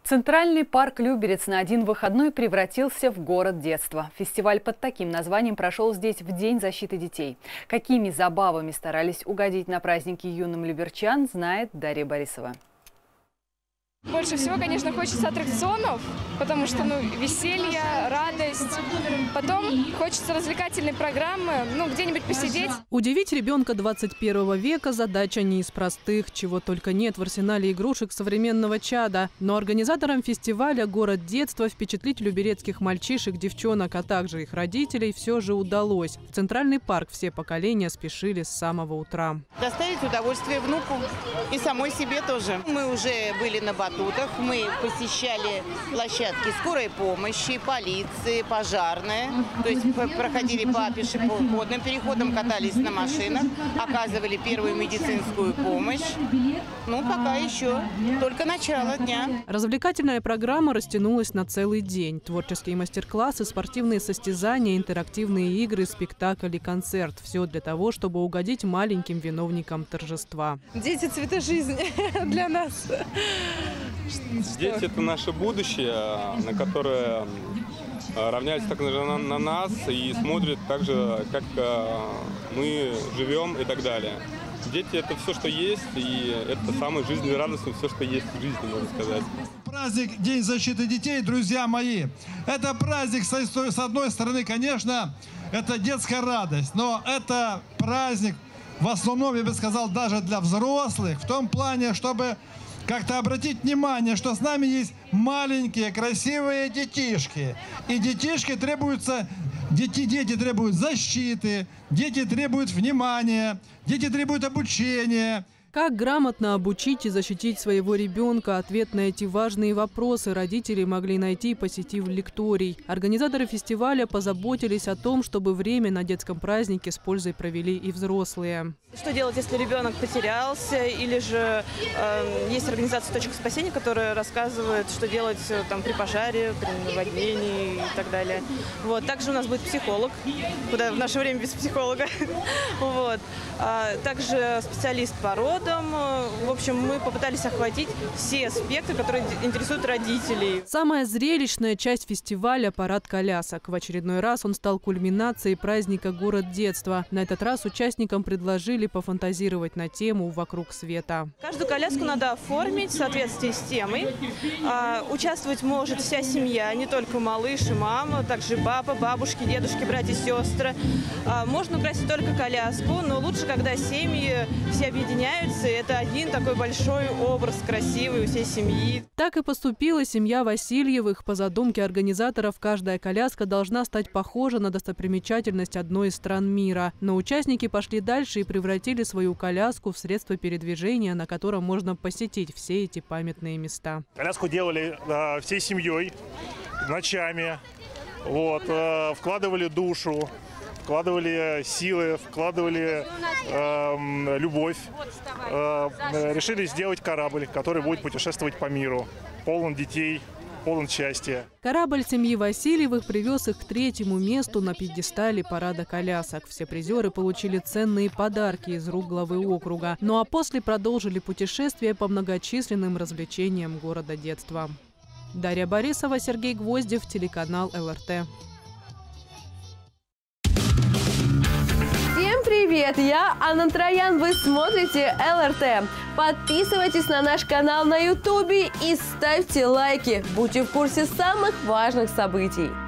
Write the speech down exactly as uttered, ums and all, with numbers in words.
Центральный парк Люберец на один выходной превратился в город детства. Фестиваль под таким названием прошел здесь в День защиты детей. Какими забавами старались угодить на праздники юным люберчан, знает Дарья Борисова. Больше всего, конечно, хочется аттракционов, потому что, ну, веселье, радость. Потом хочется развлекательной программы, ну, где-нибудь посидеть. Удивить ребенка двадцать первого века – задача не из простых, чего только нет в арсенале игрушек современного чада. Но организаторам фестиваля «Город детства» впечатлить люберецких мальчишек, девчонок, а также их родителей все же удалось. В Центральный парк все поколения спешили с самого утра. Доставить удовольствие внуку и самой себе тоже. Мы уже были на батутах. Мы посещали площадки скорой помощи, полиции, пожарные. То есть проходили по пешеходным переходам, катались на машинах, оказывали первую медицинскую помощь. Ну, пока еще только начало дня. Развлекательная программа растянулась на целый день. Творческие мастер-классы, спортивные состязания, интерактивные игры, спектакль и концерт. Все для того, чтобы угодить маленьким виновникам торжества. Дети – цвета жизни для нас. Дети – это наше будущее, на которое равняются так на, на нас и смотрят так же, как мы живем и так далее. Дети – это все, что есть, и это самое жизнерадостное, все, что есть в жизни, можно сказать. Праздник День защиты детей, друзья мои, это праздник, с одной стороны, конечно, это детская радость, но это праздник, в основном, я бы сказал, даже для взрослых, в том плане, чтобы как-то обратить внимание, что с нами есть маленькие, красивые детишки. И детишки требуются, дети, дети требуют защиты, дети требуют внимания, дети требуют обучения. Как грамотно обучить и защитить своего ребенка? Ответ на эти важные вопросы родители могли найти, посетив лекторий. Организаторы фестиваля позаботились о том, чтобы время на детском празднике с пользой провели и взрослые. Что делать, если ребенок потерялся, или же э, есть организация «Точка спасения», которая рассказывает, что делать там, при пожаре, при наводнении и так далее. Вот. Также у нас будет психолог, куда в наше время без психолога. Вот. А также специалист по родам. В общем, мы попытались охватить все аспекты, которые интересуют родителей. Самая зрелищная часть фестиваля – парад колясок. В очередной раз он стал кульминацией праздника «Город детства». На этот раз участникам предложили пофантазировать на тему «Вокруг света». Каждую коляску надо оформить в соответствии с темой. А, участвовать может вся семья, не только малыш и мама, также папа, бабушки, дедушки, братья, сестры. А, можно украсить только коляску, но лучше, когда семьи все объединяются. Это один такой большой образ, красивый у всей семьи. Так и поступила семья Васильевых. По задумке организаторов, каждая коляска должна стать похожа на достопримечательность одной из стран мира. Но участники пошли дальше и превратили свою коляску в средство передвижения, на котором можно посетить все эти памятные места. Коляску делали э, всей семьей, ночами, вот, э, вкладывали душу. Вкладывали силы, вкладывали э, любовь, э, решили сделать корабль, который будет путешествовать по миру, полон детей, полон счастья. Корабль семьи Васильевых привез их к третьему месту на пьедестале парада колясок. Все призеры получили ценные подарки из рук главы округа. Ну а после продолжили путешествие по многочисленным развлечениям города детства. Дарья Борисова, Сергей Гвоздев, телеканал эл эр тэ. Привет, я Анна Троян, вы смотрите эл эр тэ. Подписывайтесь на наш канал на ютубе и ставьте лайки. Будьте в курсе самых важных событий.